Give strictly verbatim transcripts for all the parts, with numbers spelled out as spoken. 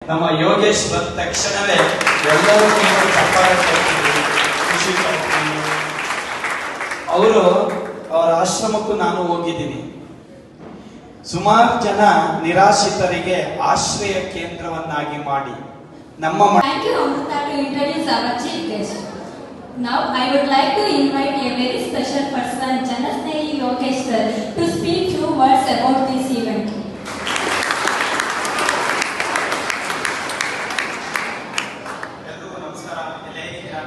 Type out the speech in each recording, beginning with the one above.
ನಮ್ಮ ಯೋಗೇಶ್ ಬಂದ ತಕ್ಷಣವೇ ಎಲ್ಲರೂ ಚಪ್ಪಾಳೆ ಖುಷಿ ಪಡ್ತೀನಿ. ಅವರು ಅವರ ಆಶ್ರಮಕ್ಕೂ ನಾನು ಹೋಗಿದ್ದೀನಿ. ಸುಮಾರು ಜನ ನಿರಾಶ್ರಿತರಿಗೆ ಆಶ್ರಯ ಕೇಂದ್ರವನ್ನಾಗಿ ಮಾಡಿ ನಮ್ಮ Thank you, Amrita, to introduce our chief guest. Now, I would like to invite a very special person, Janasnehi Yogesh sir, to speak few words about this event. ಎಲ್ಲರಿಗೂ ನಮಸ್ಕಾರ. ಎಲ್ಲ ಹೇಗಿದ್ದೀರಾ?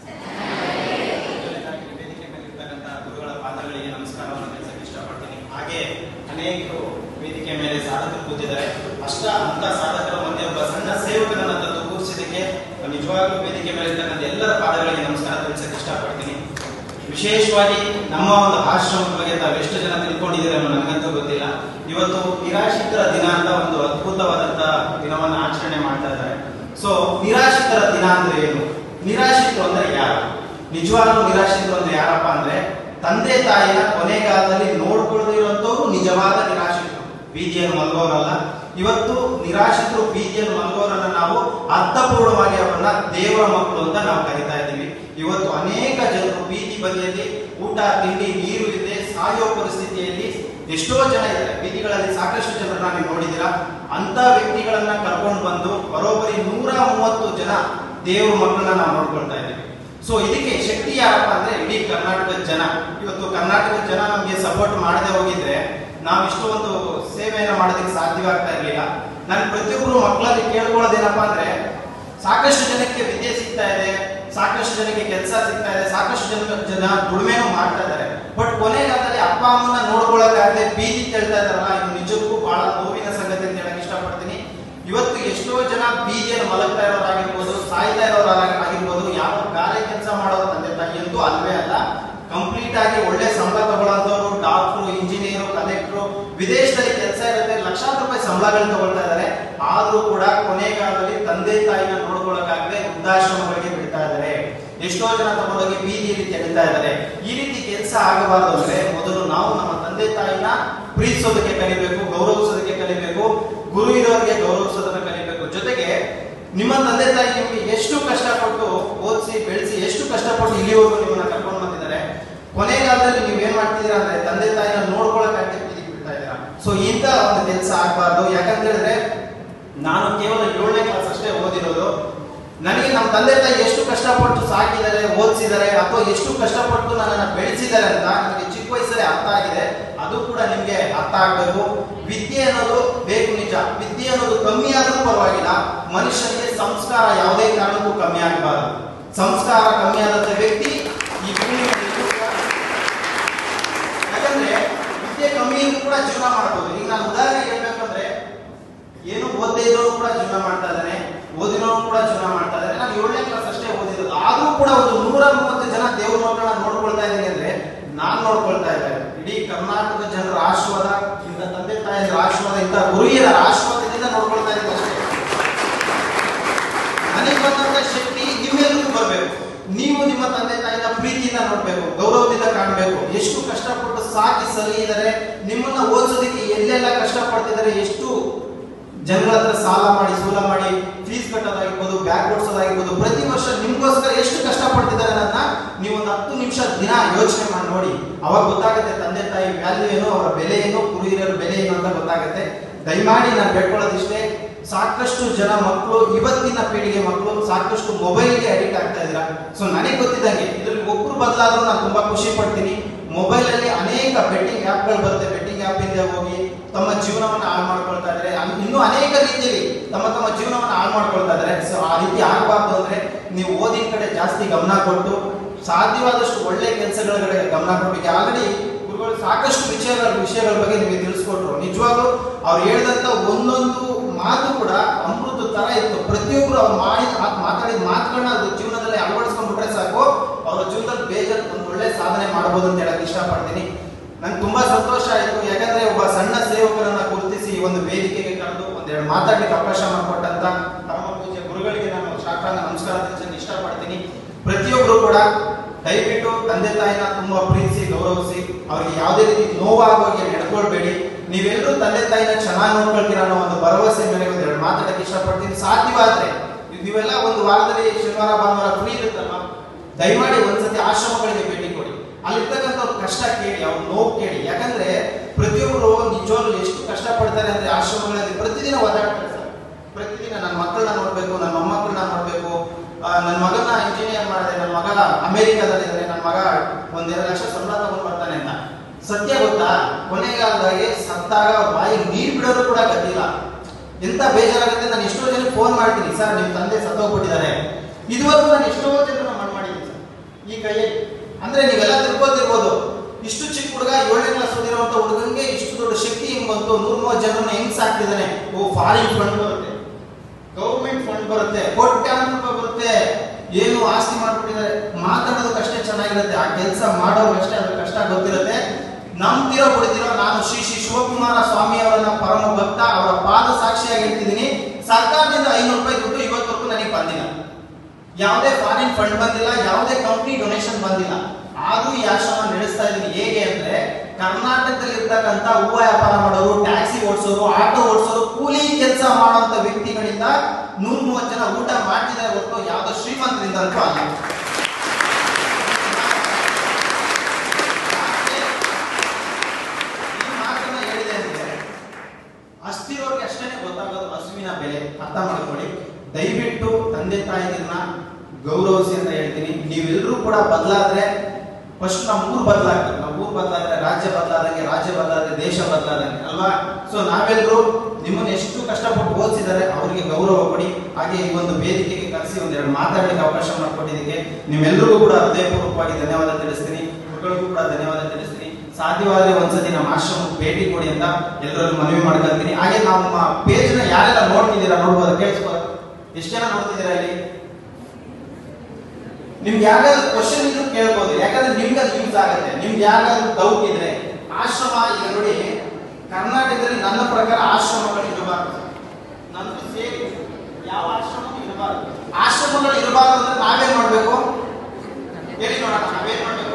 ವೇದಿಕೆ ಮೇಲಿರ್ತಕ್ಕಂಥ ಗುರುಗಳ ಪಾದಗಳಿಗೆ ನಮಸ್ಕಾರವನ್ನು ತಿಳಿಸಕ್ಕೆ ಇಷ್ಟಪಡ್ತೀನಿ. ಹಾಗೆ ಅನೇಕರು ವೇದಿಕೆ ಮೇಲೆ ಸಾಧಕರು ಕೂತಿದ್ದಾರೆ. ಅಷ್ಟ ಅಂತ ಸಾಧಕರ ಮಧ್ಯೆ ಒಬ್ಬ ಸಣ್ಣ ಸೇವಕರನ್ನ ತಂದು ಕೂರಿಸಿದ್ದಕ್ಕೆ ನಿಜವಾಗ್ಲೂ ವೇದಿಕೆ ಮೇಲೆ ಇರ್ತಕ್ಕಂಥ ಎಲ್ಲರ ಪಾದಗಳಿಗೆ ನಮಸ್ಕಾರ ತಿಳಿಸಕ್ಕೆ ಇಷ್ಟಪಡ್ತೀನಿ. ವಿಶೇಷವಾಗಿ ನಮ್ಮ ಒಂದು ಆಶ್ರಮದ ಬಗ್ಗೆ ತಾವು ಎಷ್ಟು ಜನ ತಿಳ್ಕೊಂಡಿದ್ದೀರ ನನಗಂತೂ ಗೊತ್ತಿಲ್ಲ. ಇವತ್ತು ನಿರಾಶ್ರಿತರ ದಿನ ಅಂತ ಒಂದು ಅದ್ಭುತವಾದಂತಹ ದಿನವನ್ನು ಆಚರಣೆ ಮಾಡ್ತಾ ಇದ್ದಾರೆ. ಸೊ ನಿರಾಶ್ರಿತರ ದಿನ ಅಂದ್ರೆ ಏನು? ನಿರಾಶ್ರಿತರು ಅಂದ್ರೆ ಯಾರು? ನಿಜವಾಗ್ಲೂ ನಿರಾಶ್ರಿತರು ಅಂದ್ರೆ ಯಾರಪ್ಪ ಅಂದ್ರೆ ತಂದೆ ತಾಯಿನ ಕೊನೆಗಾಲದಲ್ಲಿ ನೋಡ್ಕೊಳ್ಳದೆ ಇರುವಂತವ್ರು ನಿಜವಾದ ನಿರಾಶ್ರಿತರು. ಬೀದಿಯನ್ನು ಮಲಗೋರಲ್ಲ. ಇವತ್ತು ನಿರಾಶ್ರಿತರು ಬೀದಿಯನ್ನು ಮಲಗೋರನ್ನ ನಾವು ಅರ್ಥಪೂರ್ಣವಾಗಿ ಅವರನ್ನ ದೇವರ ಮಕ್ಕಳು ಅಂತ ನಾವು ಕರಿತಾ ಇದ್ದೀವಿ. ಇವತ್ತು ಅನೇಕ ಜನರು ಬೀದಿ ಬದಿಯಲ್ಲಿ ಊಟ ತಿಂಡಿ ನೀರು ಇದೆ ಸಾಯೋ ಪರಿಸ್ಥಿತಿಯಲ್ಲಿ ಎಷ್ಟೋ ಜನ ಇದ್ದಾರೆ. ಬೀದಿಗಳಲ್ಲಿ ಸಾಕಷ್ಟು ಜನರನ್ನ ನೀವು ನೋಡಿದ್ದೀರಾ. ಅಂತ ವ್ಯಕ್ತಿಗಳನ್ನ ಕರ್ಕೊಂಡು ಬಂದು ಬರೋಬ್ಬರಿ ನೂರ ಮೂವತ್ತು ಜನ ದೇವ್ರ ಮಕ್ಕಳನ್ನ ನಾವು ನೋಡ್ಕೊಳ್ತಾ ಇದ್ದೀವಿ. ಸೊ ಇದಕ್ಕೆ ಶಕ್ತಿ ಯಾರಪ್ಪ ಅಂದ್ರೆ ಇಡೀ ಕರ್ನಾಟಕದ ಜನ. ಇವತ್ತು ಕರ್ನಾಟಕದ ಜನ ನಮ್ಗೆ ಸಪೋರ್ಟ್ ಮಾಡದೆ ಹೋಗಿದ್ರೆ ನಾವು ಇಷ್ಟೊಂದು ಸೇವೆಯನ್ನ ಮಾಡೋದಕ್ಕೆ ಸಾಧ್ಯವಾಗ್ತಾ ಇರ್ಲಿಲ್ಲ. ನಾನು ಪ್ರತಿಯೊಬ್ಬರು ಮಕ್ಕಳಲ್ಲಿ ಕೇಳ್ಕೊಳ್ಳೋದೇನಪ್ಪಾ ಅಂದ್ರೆ ಸಾಕಷ್ಟು ಜನಕ್ಕೆ ವಿದ್ಯೆ ಸಿಗ್ತಾ ಇದೆ, ಸಾಕಷ್ಟು ಜನಕ್ಕೆ ಕೆಲಸ ಸಿಗ್ತಾ ಇದೆ, ಸಾಕಷ್ಟು ಜನ ಜನ ದುಡಿಮೆನೂ ಮಾಡ್ತಾ ಇದ್ದಾರೆ. ಬಟ್ ಕೊನೆಗಾಲದಲ್ಲಿ ಅಪ್ಪ ಅಮ್ಮನ ನೋಡ್ಕೊಳ್ಳೋಕಾಗದೆ ಬೀದಿ ತೆಳ್ತಾ ಇದಾರಲ್ಲ, ಇದು ನಿಜಕ್ಕೂ ಬಹಳ ನೋವಿನ ಸಂಗತಿ ಅಂತ ಹೇಳಕ್ ಇಷ್ಟಪಡ್ತೀನಿ. ಇವತ್ತು ಎಷ್ಟೋ ಜನ ಬೀದಿಯನ್ನು ಮಲಗ್ತಾ ಇರೋರಾಗಿರ್ಬೋದು, ಸಾಯ್ತಾ ಇರೋರಾಗಿರ್ಬೋದು, ಯಾವ ಗಾರೆ ಕೆಲಸ ಮಾಡೋರು ತಂದೆ ತಾಯಿ ಅಂತೂ ಅಲ್ವೇ ಅಲ್ಲ. ಕಂಪ್ಲೀಟ್ ಆಗಿ ಒಳ್ಳೆ ಸಂಬಳ ತಗೊಳ್ಳೋಂಥವ್ರು ಡಾಕ್ಟ್ರು, ಇಂಜಿನಿಯರು, ಕಲೆಕ್ಟ್ರು, ವಿದೇಶದಲ್ಲಿ ಕೆಲಸ ಇರುತ್ತೆ, ಲಕ್ಷಾಂತರ ರೂಪಾಯಿ ಸಂಬಳಗಳನ್ನ ತಗೊಳ್ತಾ ಇದ್ದಾರೆ. ಆದ್ರೂ ಕೂಡ ಕೊನೆಗಾಲದಲ್ಲಿ ತಂದೆ ತಾಯಿನ ನೋಡ್ಕೊಳ್ಳೋಕಾಗದೆ ವೃದ್ಧಾಶ್ರಮಗಳಿಗೆ ಬಿಡ್ತಾ ಇದ್ದಾರೆ. ಎಷ್ಟೋ ಜನ ತಗೊಂಡೋಗಿ ಬೀದಿಯಲ್ಲಿ ತೆಗಿತಾ ಇದ್ದಾರೆ. ಈ ರೀತಿ ಕೆಲಸ ಆಗಬಾರ್ದು ಅಂದ್ರೆ ಮೊದಲು ನಾವು ನಮ್ಮ ತಂದೆ ತಾಯಿನ ಪ್ರೀತಿಸೋದಕ್ಕೆ ಕಲಿಬೇಕು, ಗೌರವಿಸೋದಕ್ಕೆ ಕಲಿಬೇಕು, ಗುರು ಇರೋರಿಗೆ ಗೌರವಿಸೋದನ್ನ ಕಲಿಬೇಕು. ಜೊತೆಗೆ ನಿಮ್ಮ ತಂದೆ ತಾಯಿ ನಿಮ್ಗೆ ಎಷ್ಟು ಕಷ್ಟಪಟ್ಟು ಓದಿಸಿ ಬೆಳೆಸಿ ಎಷ್ಟು ಕಷ್ಟಪಟ್ಟು ಇಲ್ಲಿವರೆಗೂ ನಿಮ್ಮನ್ನ ಕರ್ಕೊಂಡು ಬಂದಿದ್ದಾರೆ. ಕೊನೆಗಾಲದಲ್ಲಿ ನೀವು ಏನ್ ಮಾಡ್ತಿದ್ದೀರಾ ಅಂದ್ರೆ ತಂದೆ ತಾಯಿನ ನೋಡ್ಕೊಳಕ್ಕಾಗದೆ ಬೀದಿ ಬಿಡ್ತಾ ಇದ್ದೀರಾ. ಸೊ ಇಂತ ಒಂದು ಕೆಲಸ ಆಗ್ಬಾರ್ದು. ಯಾಕಂತ ಹೇಳಿದ್ರೆ ನಾನು ಕೇವಲ ಏಳನೇ ಕ್ಲಾಸ್ ಅಷ್ಟೇ ಓದಿರೋದು. ನನಗೆ ನಮ್ಮ ತಂದೆ ತಾಯಿ ಎಷ್ಟು ಕಷ್ಟಪಟ್ಟು ಸಾಕಿದ್ದಾರೆ, ಓದಿಸಿದ್ದಾರೆ, ಅಥವಾ ಎಷ್ಟು ಕಷ್ಟಪಟ್ಟು ನನ್ನನ್ನು ಬೆಳೆಸಿದ್ದಾರೆ ಅಂತ ನನಗೆ ಚಿಕ್ಕ ವಯಸ್ಸಲ್ಲಿ ಅರ್ಥ ಆಗಿದೆ. ಅದು ಕೂಡ ನಿಮ್ಗೆ ಅರ್ಥ ಆಗ್ಬೇಕು. ವಿದ್ಯೆ ಅನ್ನೋದು ಬೇಕು ನಿಜ. ವಿದ್ಯೆ ಅನ್ನೋದು ಕಮ್ಮಿ ಆದ್ರೂ ಪರವಾಗಿಲ್ಲ. ಮನುಷ್ಯನಿಗೆ ಸಂಸ್ಕಾರ ಯಾವುದೇ ಕಾರಣಕ್ಕೂ ಕಮ್ಮಿ ಆಗಬಾರದು. ಸಂಸ್ಕಾರ ಕಮ್ಮಿ ಆದಂತ ವ್ಯಕ್ತಿ ಈ ಭೂಮಿ ಯಾಕಂದ್ರೆ ವಿದ್ಯೆ ಕಮ್ಮಿ ಇದ್ರೂ ಕೂಡ ಜೀವನ ಮಾಡಬಹುದು. ಈಗ ನಾನು ಉದಾಹರಣೆ ಹೇಳ್ಬೇಕಂದ್ರೆ ಏನು ಓದದೇ ಇರೋರು ಕೂಡ ಜೀವನ ಮಾಡ್ತಾ ಇದ್ದಾನೆ, ಓದಿರೋರು ಕೂಡ ಜೀವನ ಮಾಡ್ತಾ ಇದ್ದಾರೆ. ನಾನು ಏಳನೇ ಕ್ಲಾಸ್ ಅಷ್ಟೇ ಓದಿರೋದು. ಆದ್ರೂ ಕೂಡ ಒಂದು ನೂರ ಮೂವತ್ತು ಜನ ದೇವ್ರ ಮಕ್ಕಳನ್ನ ನೋಡ್ಕೊಳ್ತಾ ಇದ್ದೀನಿ ಅಂದ್ರೆ ನಾನ್ ನೋಡ್ಕೊಳ್ತಾ ಇದ್ದಾರೆ. ಇಡೀ ಕರ್ನಾಟಕದ ಜನರ ಆಶೀರ್ವಾದ, ಇಂಥ ತಂದೆ ತಾಯಿಯರ ಆಶೀರ್ವಾದ, ಇಂಥ ಗುರುಹಿಯರ ಆಶೀರ್ವಾದದಿಂದ ನೋಡ್ಕೊಳ್ತಾ ಇದ್ದೀನಿ ಅಷ್ಟೇ. ನನಗೆ ಬಂದಂತ ಶಕ್ತಿ ನಿಮ್ಮೆಲ್ಲರಿಗೂ ಬರಬೇಕು. ನೀವು ನಿಮ್ಮ ತಂದೆ ತಾಯಿನ ಪ್ರೀತಿಯಿಂದ ನೋಡ್ಬೇಕು, ಗೌರವದಿಂದ ಕಾಣಬೇಕು. ಎಷ್ಟು ಕಷ್ಟಪಟ್ಟು ಸಾಕಿ ಸಲಿಯಿದ್ದಾರೆ, ನಿಮ್ಮನ್ನ ಓದಿಸೋದಕ್ಕೆ ಎಲ್ಲೆಲ್ಲ ಕಷ್ಟಪಡ್ತಿದ್ದಾರೆ, ಎಷ್ಟು ಜನಗಳ ಹತ್ರ ಸಾಲ ಮಾಡಿ ಸೂಲ ಮಾಡಿ ಫೀಸ್ ಕಟ್ಟೋದಾಗಿರ್ಬೋದು, ಬ್ಯಾಗ್ ಕೊಡ್ಸೋದಾಗಿರ್ಬೋದು, ಪ್ರತಿ ವರ್ಷ ನಿಮ್ಗೋಸ್ಕರ ಎಷ್ಟು ಕಷ್ಟಪಡ್ತಿದ್ದಾರೆ ಅನ್ನೋದನ್ನ ನೀವು ಒಂದು ಹತ್ತು ನಿಮಿಷ ದಿನ ಯೋಚನೆ ಮಾಡಿ ನೋಡಿ. ಅವಾಗ ಗೊತ್ತಾಗುತ್ತೆ ತಂದೆ ತಾಯಿ ವ್ಯಾಲ್ಯೂ ಏನು, ಅವರ ಬೆಲೆ ಏನು, ಗುರು ಹಿರಿಯರ ಬೆಲೆ ಏನು ಅಂತ ಗೊತ್ತಾಗುತ್ತೆ. ದಯಮಾಡಿ ನಾನು ಬೇಡ್ಕೊಳ್ಳೋದಿಷ್ಟೇ, ಸಾಕಷ್ಟು ಜನ ಮಕ್ಕಳು, ಇವತ್ತಿನ ಪೀಳಿಗೆ ಮಕ್ಕಳು ಸಾಕಷ್ಟು ಮೊಬೈಲ್ಗೆ ಅಡಿಕ್ಟ್ ಆಗ್ತಾ ಇದ್ದೀರಾ. ಸೊ ನನಗೆ ಗೊತ್ತಿದ್ದಂಗೆ ಇದ್ರಲ್ಲಿ ಒಬ್ರು ಬದಲಾದ್ರೂ ನಾನು ತುಂಬಾ ಖುಷಿ ಪಡ್ತೀನಿ. ಮೊಬೈಲ್ ಅಲ್ಲಿ ಅನೇಕ ಬೆಟ್ಟಿಂಗ್ ಆ್ಯಪ್ಗಳು ಬರುತ್ತೆ. ಬೆಟ್ಟಿಂಗ್ ಆ್ಯಪ್ ಇಂದ ಹೋಗಿ ತಮ್ಮ ಜೀವನವನ್ನು ಹಾಳು ಮಾಡ್ಕೊಳ್ತಾ ಇದ್ದಾರೆ. ಇನ್ನೂ ಅನೇಕ ರೀತಿಯಲ್ಲಿ ತಮ್ಮ ತಮ್ಮ ಜೀವನವನ್ನು ಹಾಳು ಮಾಡ್ಕೊಳ್ತಾ ಇದ್ದಾರೆ. ಸೊ ಆ ರೀತಿ ಆಗಬಾರ್ದು ಅಂದ್ರೆ ನೀವು ಓದಿನ ಕಡೆ ಜಾಸ್ತಿ ಗಮನ ಕೊಟ್ಟು ಸಾಧ್ಯವಾದಷ್ಟು ಒಳ್ಳೆ ಕೆಲಸಗಳ ಕಡೆ ಗಮನ ಕೊಡಬೇಕು. ಆಲ್ರೆಡಿ ಗುರುಗಳು ಸಾಕಷ್ಟು ವಿಷಯಗಳ ವಿಷಯಗಳ ಬಗ್ಗೆ ನಿಮಗೆ ತಿಳಿಸ್ಕೊಟ್ರು. ನಿಜವಾಗ್ಲೂ ಅವ್ರು ಹೇಳಿದಂತ ಒಂದೊಂದು ಮಾತು ಕೂಡ ಅಮೃತ ತರ ಇತ್ತು. ಪ್ರತಿಯೊಬ್ಬರು ಅವ್ರು ಮಾಡಿದ ಮಾತಾಡಿದ ಮಾತುಗಳನ್ನ ಅದು ಜೀವನದಲ್ಲಿ ಅಳವಡಿಸ್ಕೊಂಡ್ಬಿಟ್ರೆ ಸಾಕು, ಅವರ ಜೀವನದಲ್ಲಿ ಬೇಜಾರು ಒಂದು ಒಳ್ಳೆ ಸಾಧನೆ ಮಾಡಬಹುದು ಅಂತ ಹೇಳಕ್ ಇಷ್ಟಪಡ್ತೀನಿ. ನಂಗೆ ತುಂಬಾ ಸಂತೋಷ ಆಯಿತು. ಯಾಕಂದ್ರೆ ಒಬ್ಬ ಸಣ್ಣ ಸೇವಕರನ್ನ ಗುರುತಿಸಿ ಒಂದು ವೇದಿಕೆಗೆ ಕರೆದು ಒಂದೆರಡು ಮಾತಾಡ್ಲಿಕ್ಕೆ ಅವಕಾಶ ಮಾಡಿಕೊಟ್ಟಂತ ಪರಮ ಪೂಜ್ಯ ಗುರುಗಳಿಗೆ ನಾನು ಸಾಷ್ಟಾಂಗ ನಮಸ್ಕಾರ ತಿಳಿಸಕ್ಕೆ ಇಷ್ಟಪಡ್ತೀನಿ. ಪ್ರತಿಯೊಬ್ರು ಕೂಡ ದಯವಿಟ್ಟು ತಂದೆ ತಾಯಿನ ತುಂಬಾ ಪ್ರೀತಿಸಿ ಗೌರವಿಸಿ, ಅವ್ರಿಗೆ ಯಾವುದೇ ರೀತಿ ನೋವಾಗೋಗಿ ನಡ್ಕೊಳ್ಬೇಡಿ. ನೀವೆಲ್ಲರೂ ತಂದೆ ತಾಯಿನ ಚೆನ್ನಾಗಿ ನೋಡ್ಕೊಳ್ತೀರಾ ಅನ್ನೋ ಒಂದು ಭರವಸೆ ಮೇಲೆ ಒಂದೆರಡು ಮಾತಾಡಕ್ಕೆ ಇಷ್ಟಪಡ್ತೀನಿ. ಸಾಧ್ಯವಾದ್ರೆ ನೀವೆಲ್ಲ ಒಂದು ವಾರದಲ್ಲಿ ಶನಿವಾರ ಭಾನುವಾರ ಫ್ರೀ ಇರುತ್ತಲ್ವ, ದಯಮಾಡಿ ಒಂದ್ಸತಿ ಆಶ್ರಮಗಳಿಗೆ ಭೇಟಿ ಕೊಡಿ. ಅಲ್ಲಿರ್ತಕ್ಕಂಥ ಕಷ್ಟ ಕೇಳಿ, ಅವ್ರ ನೋವು ಕೇಳಿ. ಯಾಕಂದ್ರೆ ಪ್ರತಿಯೊಬ್ಬರು ನಿಜವಾಗ್ಲೂ ಎಷ್ಟು ಕಷ್ಟ ಪಡ್ತಾರೆ ಅಂದ್ರೆ ಆಶ್ರಮಗಳಲ್ಲಿ ಪ್ರತಿದಿನ ಓದಾಡ್ತಾರೆ ಸರ್. ಪ್ರತಿದಿನ ನನ್ನ ಮಕ್ಕಳನ್ನ ನೋಡ್ಬೇಕು, ನನ್ನ ಮೊಮ್ಮಕ್ಕಳನ್ನ ನೋಡ್ಬೇಕು, ನನ್ನ ಮಗನ ಇಂಜಿನಿಯರ್ ಮಾಡಿದೆ, ನನ್ನ ಮಗ ಅಮೆರಿಕಾದಲ್ಲಿದ್ದಾರೆ, ನನ್ನ ಮಗ ಒಂದೆರಡು ಲಕ್ಷ ಸಂಬಳ ತಗೊಂಡು ಬರ್ತಾನೆ ಅಂತ. ಸತ್ಯ ಗೊತ್ತಾ, ಕೊನೆಗಾಲದಾಗೆ ಸತ್ತಾಗ ಅವ್ರ ಬಾಯಿ ನೀರು ಬಿಡೋರು ಕೂಡ ಗೊತ್ತಿಲ್ಲ. ಎಂತ ಬೇಜಾರಾಗುತ್ತೆ. ನಾನು ಎಷ್ಟೋ ಜನ ಫೋನ್ ಮಾಡ್ತೀನಿ, ಸರ್ ನಿಮ್ಮ ತಂದೆ ಸತ್ತೋಗ್ಬಿಟ್ಟಿದ್ದಾರೆ. ಇದುವರೆಗೂ ನಾನು ಎಷ್ಟೋ ಜನರನ್ನ ಮಣ್ಣು ಮಾಡಿದ್ದೀನಿ ಸರ್ ಈ ಕೈಯಲ್ಲಿ. ಅಂದ್ರೆ ನೀವೆಲ್ಲ ತಿಳ್ಕೊತಿರ್ಬೋದು, ಇಷ್ಟು ಚಿಕ್ಕ ಹುಡುಗ ಏಳನೇ ಕ್ಲಾಸ್ ಓದಿರುವಂತ ಹುಡುಗಂಗೆ ಇಷ್ಟು ದೊಡ್ಡ ಶಕ್ತಿ ಹೆಂಗ್ ಬಂತು, ನೂರ ಮೂವತ್ತು ಜನರನ್ನ ಹೆಂಗ್ ಸಾಕ್ತಿದ್ದಾನೆ. ಓ ಫಾರಿನ್ ಫಂಡ್ ಬರುತ್ತೆ, ಗೌರ್ಮೆಂಟ್ ಫಂಡ್ ಬರುತ್ತೆ, ಕೋಟ್ಯಾಂತರ ರೂಪಾಯಿ ಬರುತ್ತೆ, ಏನು ಆಸ್ತಿ ಮಾಡ್ಬಿಟ್ಟಿದ್ದಾರೆ. ಮಾತಾಡೋದಕ್ಕಷ್ಟೇ ಚೆನ್ನಾಗಿರುತ್ತೆ, ಆ ಕೆಲಸ ಮಾಡೋರ್ಗಷ್ಟೇ ಅದ್ರ ಕಷ್ಟ ಗೊತ್ತಿರುತ್ತೆ. ನಂಬ್ತಿರೋ ಬಿಡ್ತಿರೋ, ನಾನು ಶ್ರೀ ಶ್ರೀ ಶಿವಕುಮಾರ ಸ್ವಾಮಿ ಅವರನ್ನ ಪರಮ ಭಕ್ತ, ಅವರ ಪಾದ ಸಾಕ್ಷಿಯಾಗಿ ಹೇಳ್ತಿದ್ದೀನಿ. ಸರ್ಕಾರದಿಂದ ಐನೂರು ರೂಪಾಯಿ ದುಡ್ಡು ಇವತ್ತವರೆಗೂ ನನಗೆ ಬಂದಿಲ್ಲ, ಯಾವುದೇ ಫಾರಿನ್ ಫಂಡ್ ಬಂದಿಲ್ಲ, ಯಾವುದೇ ಕಂಪ್ನಿ ಡೊನೇಷನ್ ಬಂದಿಲ್ಲ. ಆದ್ರೂ ಈ ಆಶ್ರಮ ನಡೆಸ್ತಾ ಇದ್ದೀನಿ. ಹೇಗೆ ಅಂದ್ರೆ ಕರ್ನಾಟಕದಲ್ಲಿ ಇರ್ತಕ್ಕಂಥ ಹೂವು ವ್ಯಾಪಾರ ಮಾಡೋರು, ಟ್ಯಾಕ್ಸಿ ಓಡಿಸೋರು, ಆಟೋ ಓಡಿಸೋರು, ಕೂಲಿ ಕೆಲಸ ಮಾಡುವಂತ ವ್ಯಕ್ತಿಗಳಿಂದ ನೂರ ಮೂವತ್ತು ಜನ ಊಟ ಮಾಡ್ತಿದ್ದಾರೆ ಹೊರತು ಯಾವುದೋ ಶ್ರೀಮಂತರಿಂದ ಅಂತೂ ಅಲ್ಲ. ಈ ಮಾತನ್ನ ಹೇಳಿದೆ ಅಂದ್ರೆ ಅಷ್ಟಿರೋರ್ಗೆ ಅಷ್ಟೇ ಗೊತ್ತಾಗೋದು ಹಸುವಿನ ಬೆಲೆ. ಅರ್ಥ ಮಾಡ್ಕೊಳ್ಳಿ. ದಯವಿಟ್ಟು ತಂದೆ ತಾಯಿಗಳನ್ನ ಗೌರವಿಸಿ ಅಂತ ಹೇಳ್ತೀನಿ. ನೀವೆಲ್ಲರೂ ಕೂಡ ಬದಲಾದ್ರೆ ಫಸ್ಟ್ ನಮ್ಮ ಊರು ಬದಲಾಗ್ತದೆ, ನಮ್ಮ ಊರು ಬದಲಾದ್ರೆ ರಾಜ್ಯ ಬದಲಾದಂಗೆ, ರಾಜ್ಯ ಬದಲಾದ್ರೆ ದೇಶ ಬದಲಾದಂಗೆ ಅಲ್ವಾ. ಸೊ ನಾವೆಲ್ಲರೂ ನಿಮ್ಮನ್ನ ಎಷ್ಟು ಕಷ್ಟಪಟ್ಟು ಓದಿಸಿದ್ದಾರೆ ಅವರಿಗೆ ಗೌರವ ಕೊಡಿ. ಹಾಗೆ ಈ ಒಂದು ವೇದಿಕೆಗೆ ಕರೆಸಿ ಒಂದೆರಡು ಮಾತಾಡಲಿಕ್ಕೆ ಅವಕಾಶ ಮಾಡಿಕೊಟ್ಟಿದ್ದಕ್ಕೆ ನಿಮ್ಮೆಲ್ಲರಿಗೂ ಕೂಡ ಹೃದಯಪೂರ್ವಕವಾಗಿ ಧನ್ಯವಾದ ತಿಳಿಸ್ತೀನಿ. ಮಕ್ಕಳಿಗೂ ಕೂಡ ಧನ್ಯವಾದ ತಿಳಿಸ್ತೀನಿ. ಸಾಧ್ಯವಾದ್ರೆ ಒಂದ್ಸತಿ ನಮ್ಮ ಆಶ್ರಮಕ್ಕೆ ಭೇಟಿ ಕೊಡಿ ಅಂತ ಎಲ್ಲರಲ್ಲೂ ಮನವಿ ಮಾಡ್ಕೊಳ್ತೀನಿ. ಹಾಗೆ ನಮ್ಮ ಪೇಜ್ ನ ಯಾರೆಲ್ಲ ನೋಡ್ತಿದ್ದೀರಾ ನೋಡ್ಬೋದು, ಕೇಳಿಸ್ಬೋದು. ಎಷ್ಟು ಜನ ನೋಡ್ತಿದ್ದೀರಾ ಇಲ್ಲಿ? ನಿಮ್ಗೆ ಯಾವ್ದಾದ್ರು ಕ್ವಶನ್ ಇದ್ರು ಕೇಳ್ಬೋದು, ಯಾಕಂದ್ರೆ ನಿಮ್ಗೆ ಅದು ಯೂಸ್ ಆಗುತ್ತೆ. ನಿಮ್ಗೆ ಯಾವ್ದಾದ್ರು ಡೌಟ್ ಇದ್ರೆ ಆಶ್ರಮ ಈಗ ನೋಡಿ, ಕರ್ನಾಟಕದಲ್ಲಿ ನನ್ನ ಪ್ರಕಾರ ಆಶ್ರಮಗಳು ಇರಬಾರ್ದು. ನಂದು ಸೇರಿ ಯಾವ ಆಶ್ರಮ ಇರಬಾರ್ದು. ಆಶ್ರಮಗಳು ಇರಬಾರ್ದು ಅಂದ್ರೆ ನಾವೇನ್ ಮಾಡ್ಬೇಕು ಹೇಳಿ ನೋಡೋಣ. ನಾವೇನ್ ಮಾಡ್ಬೇಕು?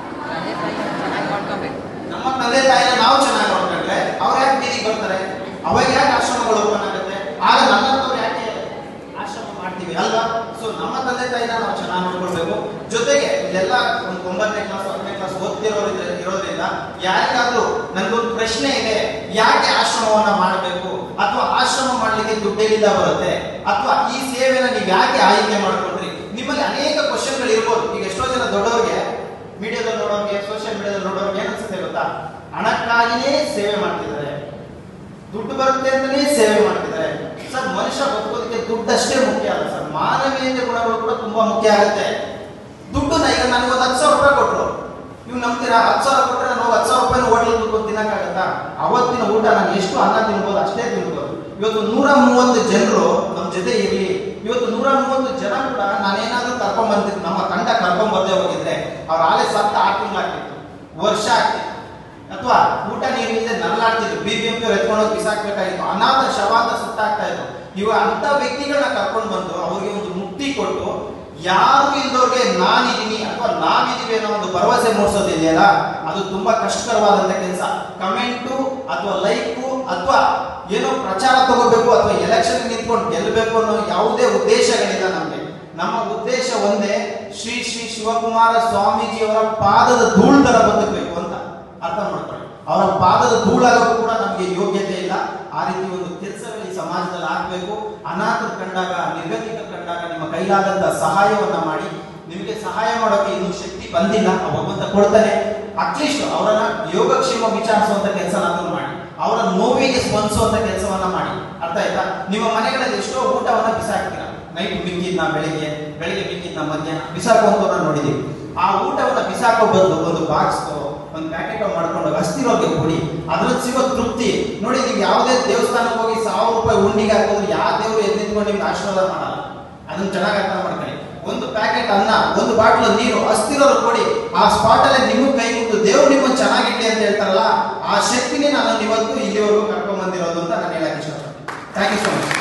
ನಮ್ಮ ತಂದೆ ತಾಯಿನ ನಾವು ಚೆನ್ನಾಗಿ ನೋಡ್ಕೊಂಡ್ರೆ ಅವ್ರು ಯಾಕೆ ಬೀದಿಗೆ ಬರ್ತಾರೆ? ಅವಾಗ ಯಾಕೆ ಆಶ್ರಮಗಳು ಓಪನ್ ಆಗುತ್ತೆ? ಆಗ ನನ್ನಂತವ್ರು ಯಾಕೆ ಆಶ್ರಮ ಮಾಡ್ತೀವಿ ಅಲ್ವಾ? ಸೊ ನಮ್ಮ ತಂದೆ ತಾಯಿನ ನಾವು ಚೆನ್ನಾಗಿ ನೋಡ್ಕೊಳ್ಬೇಕು. ಜೊತೆಗೆ ಇಲ್ಲೆಲ್ಲ ಒಂದು ಒಂಬತ್ತನೇ ಕ್ಲಾಸ್ ಹತ್ತನೇ ಕ್ಲಾಸ್ ಓದ್ತಿರೋರು ಇರೋದ್ರಿಂದ ಯಾರಿಗಾದ್ರೂ ನನ್ಗೊಂದು ಪ್ರಶ್ನೆ ಇದೆ, ಯಾಕೆ ಆಶ್ರಮವನ್ನ ಮಾಡಬೇಕು, ಅಥವಾ ಆಶ್ರಮ ಮಾಡ್ಲಿಕ್ಕೆ ದುಡ್ಡೆಲ್ಲಿಂದ ಬರುತ್ತೆ, ಅಥವಾ ಈ ಸೇವೆನ ನೀವು ಯಾಕೆ ಆಯ್ಕೆ ಮಾಡ್ಕೊಂಡ್ರಿ, ನಿಮ್ಮಲ್ಲಿ ಅನೇಕ ಕ್ವಶನ್ಗಳು ಇರ್ಬೋದು. ಈಗ ಎಷ್ಟೋ ಜನ ದೊಡ್ಡವ್ರಿಗೆ, ಮೀಡಿಯಾದಲ್ಲಿ ನೋಡೋರಿಗೆ, ಸೋಷಿಯಲ್ ಮೀಡಿಯಾದಲ್ಲಿ ನೋಡೋರಿಗೆ ಏನಿಸುತ್ತೆ ಗೊತ್ತಾ, ಹಣಕ್ಕಾಗಿಯೇ ಸೇವೆ ಮಾಡ್ತಿದ್ದಾರೆ, ದುಡ್ಡು ಬರುತ್ತೆ ಅಂತಾನೆ ಸೇವೆ ಮಾಡ್ತಿದ್ದಾರೆ. ಸರ್ ಮನುಷ್ಯ ಬದುಕೋದಕ್ಕೆ ದುಡ್ಡಷ್ಟೇ ಮುಖ್ಯ ಅಲ್ಲ ಸರ್, ಮಾನವೀಯತೆ ಗುಣಗಳು ಕೂಡ ತುಂಬಾ ಮುಖ್ಯ ಆಗುತ್ತೆ. ದುಡ್ಡನ್ನ ಈಗ ನನಗೆ ಒಂದು ಹತ್ತು ಸಾವಿರ ರೂಪಾಯಿ ಕೊಟ್ಟರು, ನೀವು ನಂಬ್ತೀರಾ? ಹತ್ತು ಸಾವಿರ ಕೊಟ್ಟರೆ ನಾನು ಹತ್ತು ಸಾವಿರ ರೂಪಾಯಿ ಹೋಟೆಲ್ ದುಡ್ಡು ತಿನ್ನಕ್ಕಾಗತ್ತಾ? ಅವತ್ತಿನ ಊಟ ನಾನು ಎಷ್ಟು ಅನ್ನ ತಿನ್ಬೋದು ಅಷ್ಟೇ ತಿನ್ಬೋದು. ಇವತ್ತು ನೂರ ಮೂವತ್ತು ಜನರು ನಮ್ಮ ಜೊತೆ ಇರಲಿ, ಇವತ್ತು ನೂರ ಮೂವತ್ತು ಜನ ಕೂಡ ನಾನೇನಾದ್ರೂ ಕರ್ಕೊಂಡ್ ಬಂದಿದ್ದು, ನಮ್ಮ ತಂಡ ಕರ್ಕೊಂಡ್ ಬರ್ದೇ ಹೋಗಿದ್ರೆ ಅವ್ರ ಆಲೆ ಸತ್ತ ಆರು ತಿಂಗಳಾಗ್ತಿತ್ತು, ವರ್ಷ ಆಗ್ತಿತ್ತು, ಅಥವಾ ಊಟ ನೀರಿಲ್ಲದೆ ನರಳಾಡ್ತಿದ್ರು, ಬಿ ಬಿ ಎಂ ಪಿ ಎತ್ಕೊಂಡು ಹೋಗಿ ಬಿಸಾಕ್ಬೇಕಾಗಿತ್ತು, ಅನಾಥ ಶವ ಅಂತ ಸುತ್ತಾಗ್ತಾ ಇತ್ತು. ಇವಾಗ ಅಂತ ವ್ಯಕ್ತಿಗಳನ್ನ ಕರ್ಕೊಂಡು ಬಂದು ಅವ್ರಿಗೆ ಒಂದು ಮುಕ್ತಿ ಕೊಟ್ಟು, ಯಾರು ಇಲ್ದವ್ರಿಗೆ ನಾನಿದ್ದೀನಿ ಅಥವಾ ನಾವಿದೀವಿ ಅನ್ನೋ ಒಂದು ಭರವಸೆ ಮೂಡಿಸೋದಿದೆಯಲ್ಲ, ಅದು ತುಂಬಾ ಕಷ್ಟಕರವಾದಂತ ಕೆಲಸ. ಕಮೆಂಟು ಅಥವಾ ಲೈಕು ಅಥವಾ ಏನೋ ಪ್ರಚಾರ ತಗೋಬೇಕು ಅಥವಾ ಎಲೆಕ್ಷನ್ ನಿಂತ್ಕೊಂಡು ಗೆಲ್ಲಬೇಕು ಅನ್ನೋ ಯಾವುದೇ ಉದ್ದೇಶಗಳಿಲ್ಲ ನಮ್ಗೆ. ನಮ್ಮ ಉದ್ದೇಶ ಒಂದೇ, ಶ್ರೀ ಶ್ರೀ ಶಿವಕುಮಾರ ಸ್ವಾಮೀಜಿಯವರ ಪಾದದ ಧೂಳು ತರ ಬದುಕಬೇಕು ಅಂತ ಅರ್ಥ ಮಾಡ್ಕೊಳ್ಳಿ. ಅವರ ಪಾದದ ಧೂಳಾಗಕ್ಕೂ ಕೂಡ ನಮಗೆ ಯೋಗ್ಯತೆ ಇಲ್ಲ. ಆ ರೀತಿ ಒಂದು ಕೆಲಸಗಳು ಈ ಸಮಾಜದಲ್ಲಿ ಆಗ್ಬೇಕು. ಅನಾಥರು ಕಂಡಾಗ, ನಿರ್ಗತಿಕರು ಕಂಡಾಗ ನಿಮ್ಮ ಕೈಲಾದಂತ ಸಹಾಯವನ್ನ ಮಾಡಿ. ನಿಮಗೆ ಸಹಾಯ ಮಾಡೋಕೆ ಇನ್ನೂ ಶಕ್ತಿ ಬಂದಿಲ್ಲ, ಭಗವಂತ ಕೊಡ್ತಾನೆ. ಅಟ್ಲೀಸ್ಟ್ ಅವರನ್ನ ಯೋಗಕ್ಷೇಮ ವಿಚಾರಿಸುವಂತ ಕೆಲಸನಾದ್ರೂ ಮಾಡಿ, ಅವರ ನೋವಿಗೆ ಸ್ಪಂದಿಸುವಂತ ಕೆಲಸವನ್ನ ಮಾಡಿ. ಅರ್ಥ ಆಯ್ತಾ? ನಿಮ್ಮ ಮನೆಗಳಲ್ಲಿ ಎಷ್ಟೋ ಊಟವನ್ನ ಬಿಸಾಕ್ತೀರಾ, ನೈಟ್ ಮಿಕ್ಕಿದ್ನ ಬೆಳಿಗ್ಗೆ, ಬೆಳಿಗ್ಗೆ ಮಿಕ್ಕಿದ್ನ ಮಧ್ಯಾಹ್ನ ಬಿಸಾಕುವಂತವ್ರನ್ನ ನೋಡಿದೀವಿ. ಆ ಊಟವನ್ನ ಬಿಸಾಕೋ ಬದಲು ಒಂದು ಬಾಕ್ಸ್ ಒಂದು ಪ್ಯಾಕೆಟ್ ಮಾಡ್ಕೊಂಡು ಹಸ್ತಿರೋಗೆ ಕೊಡಿ, ಅದ್ರಲ್ಲಿ ಸಿಗೋ ತೃಪ್ತಿ ನೋಡಿ. ನೀವು ಯಾವುದೇ ದೇವಸ್ಥಾನಕ್ಕೆ ಹೋಗಿ ಸಾವಿರ ರೂಪಾಯಿ ಉಂಡಿಗೆ ಹಾಕೋದು ಯಾವ ದೇವರು ಎದ್ದು ನಿಂತ್ಕೊಂಡು ನಿಮ್ಗೆ ಆಶೀರ್ವಾದ ಮಾಡಲ್ಲ. ಅದನ್ನ ಚೆನ್ನಾಗಿ ಅರ್ಥ ಮಾಡ್ಕೊಳ್ಳಿ. ಒಂದು ಪ್ಯಾಕೆಟ್ ಅನ್ನ, ಒಂದು ಬಾಟ್ಲು ನೀರು ಹಸ್ತಿರೋರು ಕೊಡಿ. ಆ ಸ್ಪಾಟ್ ಅಲ್ಲೇ ನಿಮಗೆ ಕೈ ಮುಟ್ಟು ದೇವ್ರು ನಿಮ್ಮನ್ನು ಚೆನ್ನಾಗಿಟ್ಲಿ ಅಂತ ಹೇಳ್ತಾರಲ್ಲ, ಆ ಶಕ್ತಿನೇ ನಾನು ಇವತ್ತು ಇಲ್ಲಿವರೆಗೂ ಕರ್ಕೊಂಡ್ ಬಂದಿರೋದು ಅಂತ ನಾನು ಹೇಳಕ್ ಇಷ್ಟಪಡ್ತೀನಿ. Thank you so much.